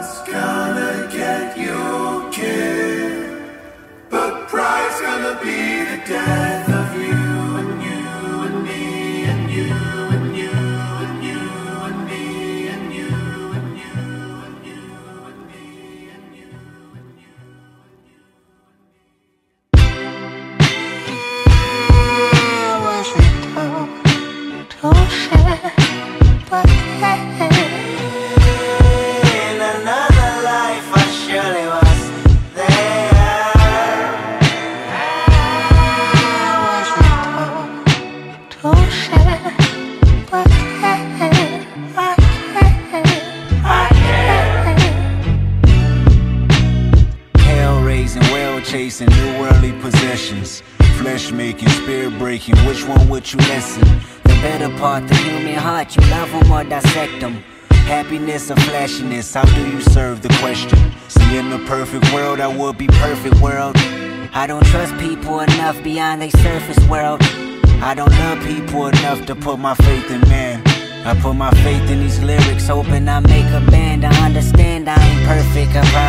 love's gonna get you killed, but pride's gonna be the death of you and you and me and you and you and you and me and you and you and you and me and you and you and you. Was it to share, but in another life I surely was there. Was it to share, but I can't. Hell raising, well chasing, new worldly possessions, flesh making, spirit breaking. Which one would you listen? The better part, the human heart, you love them or dissect them. Happiness or flashiness, how do you serve the question? See, in the perfect world, I would be perfect world. I don't trust people enough beyond their surface world. I don't love people enough to put my faith in man. I put my faith in these lyrics, hoping I make a band. I understand I ain't perfect, I